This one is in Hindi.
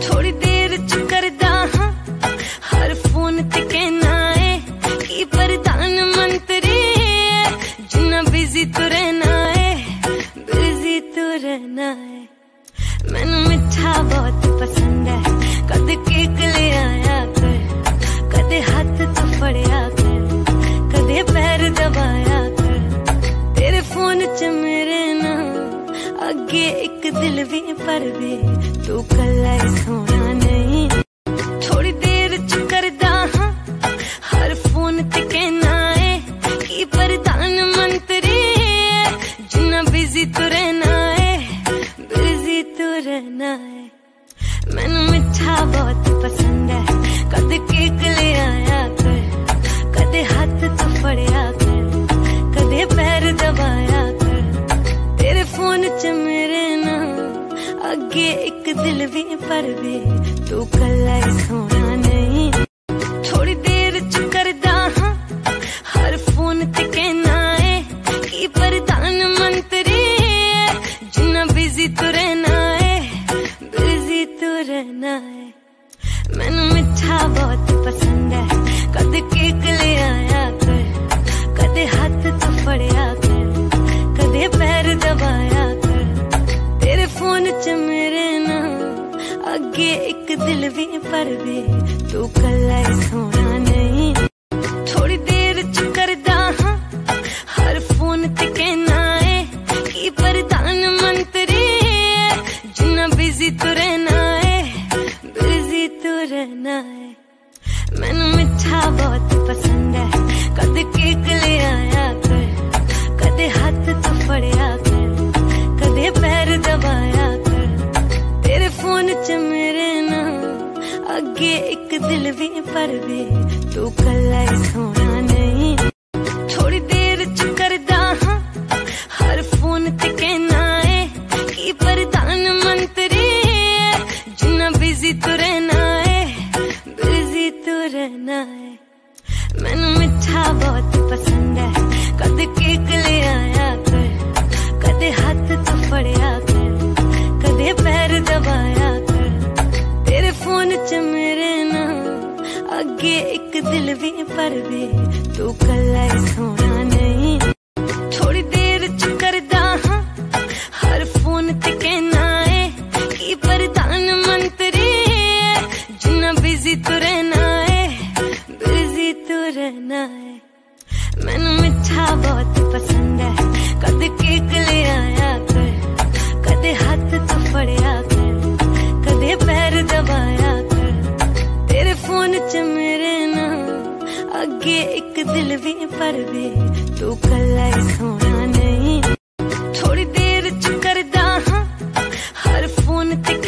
थोड़ी देर च करदा हां हर फोन ते कहना है कि प्रधानमंत्री जिन्ना बिजी तू रहना है, बिजी तू रहना है। मैनू मिठा बहुत पसंद है, कदे केक ले आया कर, कदे हाथ तू फड़िया कर, कदे पैर दबाया कर। तेरे फोन च मेरे ना अगे एक दिल भी पर भी तू कल्ला ही सोना नहीं। थोड़ी देर च करदा हां हर फोन ते कहना है कि प्रधानमंत्री जिन्ना बिजी तू रहना है, बिजी तू रहना है। मैनू मिठा बहुत पसंद है, कदे केक ले आया कर, कदे हाथ तू फड़िया कर, कदे पैर दबाया कर। तेरे फोन च मेरे ना अगे एक दिल भी पर भी तू कल्ला ही सोना नहीं। थोड़ी देर च करदा हां हर फोन ते कहना है कि प्रधानमंत्री जिन्ना बिजी तू रहना है, बिजी तू रहना है। मैनू मिठा बहुत पसंद है, कदे केक ले आया कर, कदे हाथ तू फड़िया कर, कदे पैर दबाया कर। तेरे फोन च मेरे ना अगे एक दिल भी पर भी तू कल्ला ही सोना नहीं। थोड़ी देर च करदा हां हर फोन ते कहना है कि प्रधानमंत्री जिन्ना बिजी तू रहना है, बिजी तू रहना है। मैनू मिठा बहुत पसंद है, कदे केक ले आया कर, कदे हाथ तू फड़िया कर, कदे पैर दबाया कर। तेरे फोन च मेरे ना अगे एक दिल भी पर भी तू कल्ला ही सोना नहीं। थोड़ी देर च करदा हां हर फोन ते कहना है कि प्रधानमंत्री जिन्ना बिजी तू रहना है, बिजी तू रहना है। मैनू मिठा बहुत पसंद है, कदे केक ले आया कर, कदे हाथ तू फड़िया कर, कदे पैर दबाया कर। तेरे फोन च मेरे ना अगे एक दिल भी पर भी तू कल्ला ही सोना नहीं। थोड़ी देर च करदा हां हर फोन ते कहना है कि प्रधानमंत्री जिन्ना बिजी तू रहना है, बिजी तू रहना है। मैनू मिठा बहुत पसंद है, कदे केक ले आया कर, कदे हाथ तू फड़िया कर, कदे पैर दबाया कर। तेरे फोन च मेरे ना अगे एक दिल भी पर भी तू कल्ला ही सोना नहीं। थोड़ी देर च करदा हां हर फोन ते